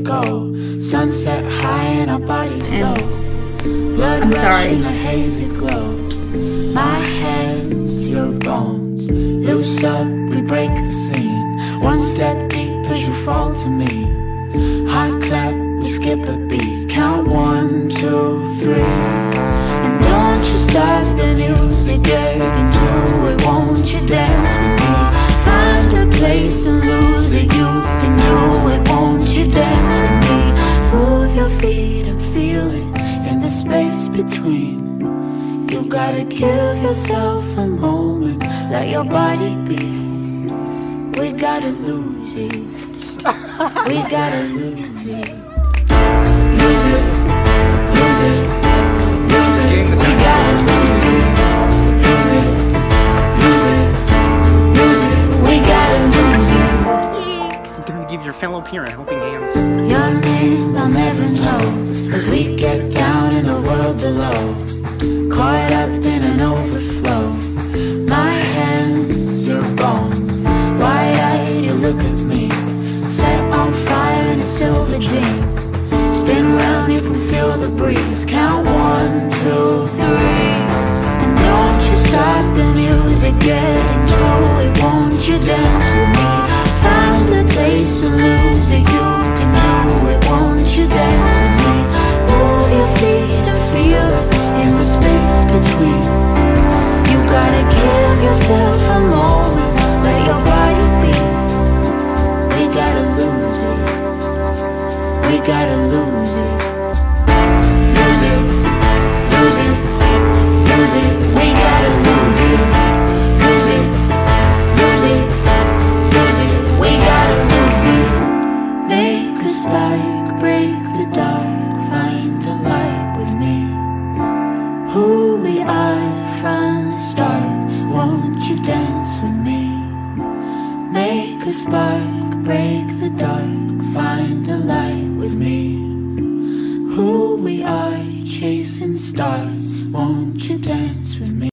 go. Sunset high and our bodies low. Blood rush in a hazy glow. My hands, your bones. Loose up, we break the scene. One step deep as you fall to me. Hot clap, we skip a beat. Count 1, 2, 3. And don't you stop the music, get into it. Won't you dance with me? Find a place and lose it. You can do it, won't you dance with me? Move your feet and feel it in the space between. You gotta give yourself a moment, let your body be. We gotta lose it. We gotta lose it. Lose it, lose it, lose it. We gotta lose it. Lose it, lose it, lose it. We gotta lose it. I'm gonna give your fellow peer a helping hand. Your name I'll never know, as we get down in the world below. Caught up in an overflow. My hands, your bones. Wide-eyed, you look at me. Set on fire in a silver dream. Spin round, you can feel the breeze. Count 1, 2, 3. And don't you stop the music, get into it. Won't you dance with me? Find a place to lose it. You can do it, won't you dance with me? Move your feet and feel it in the space between. You gotta give yourself a moment, let your body be. We gotta lose it. We gotta lose it. Lose it, lose it, lose it. We gotta lose it. Lose it, lose it, lose it. We gotta lose it. Make a spike, break the dark, find the light with me. Who we are from the start, won't you dance with me? Make a spark,